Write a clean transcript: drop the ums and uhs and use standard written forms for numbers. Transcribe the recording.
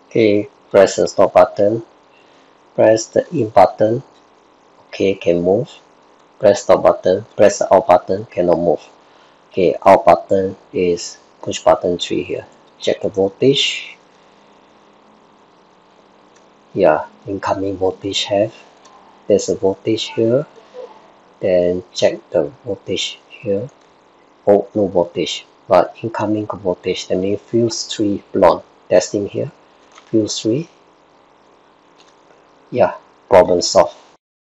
Okay, press the stop button, press the in button, okay, can move. Press stop button, press the out button, cannot move. Okay, out button is push button 3 here. Check the voltage. Yeah, incoming voltage have. There's a voltage here. Then check the voltage here. Oh, no voltage, but incoming voltage. That means fuse 3 blown. Testing here. Fuse 3. Yeah, problem solved.